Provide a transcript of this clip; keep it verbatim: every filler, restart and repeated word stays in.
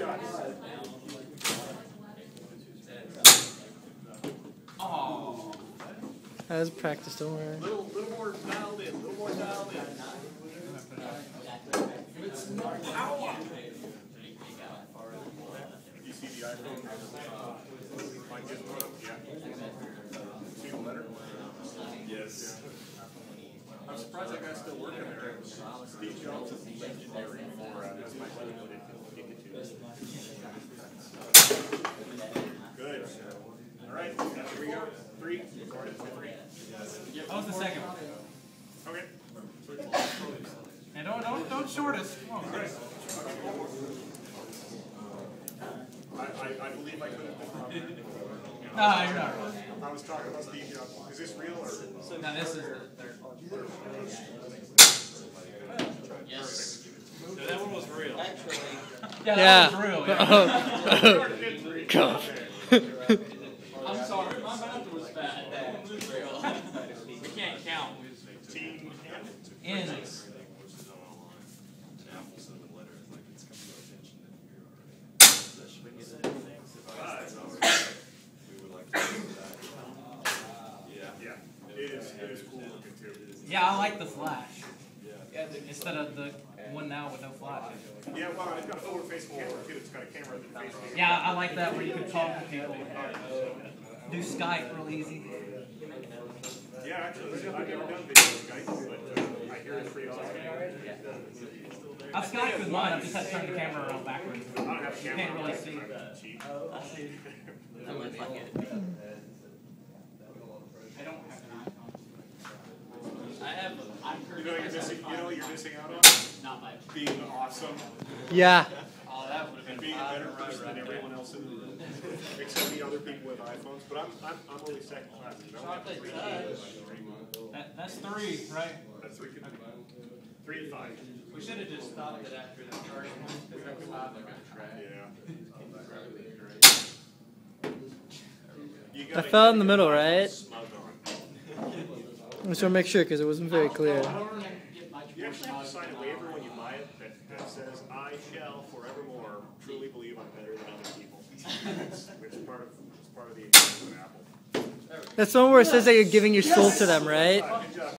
Oh. That was practice, don't worry. Little, little more dialed in, little more dialed in. It's not power. You see the iPhone? Mine gets one up? Yeah. See the letter? Yes. I'm surprised that guy's still working there. Steve Jobs is legendary for uh, that's my buddy put it in Good. All right, here we go. Three. Three. That was the second one. Okay. And don't don't don't short us. Come on, Chris. I, I, I believe I could have been wrong. No, you're not wrong. I was talking about Steve Jobs. Is this real or? No, this is the third. Yes. So that one was real. Actually. Yeah, that Yeah. was real. Yeah. God. I'm sorry, my math was bad. We can't count. Team Ends. Yeah, it is, it is cool looking too. Yeah, I like the flash. Instead of the one now with no flash. Yeah, well, it's got a forward-facing camera too. It's got a camera that faces. Yeah, I like that where you can talk to people. Do Skype real easy. Yeah, actually, I've never done video Skype, but uh, I hear it's pretty awesome. I've Skyped with mine, I've just had to turn the camera around backwards. I don't have a You camera. can't really see. I'm cheap. Unless I get it. I don't have an iPhone. I have. I'm You know you're missing. You know what you're missing out on? Not much. Being awesome Yeah. Oh, that would have and been being a fun. better person than everyone else in the room, except the other people with iPhones. But I'm I'm I'm only second class. You know? Chocolate touch. That, that's three, right? That's three. Three and five. We should have just stopped it after the first one. Because that was five. Yeah. I fell in the middle, right? Smug on. I just want to make sure because it wasn't very clear. You actually have to sign a waiver when you buy it that, that says, I shall forevermore truly believe I'm better than other people. It's, it's, part, of, it's part of the agreement with Apple. That's the one where it says that you're giving your soul to them, right? Good job.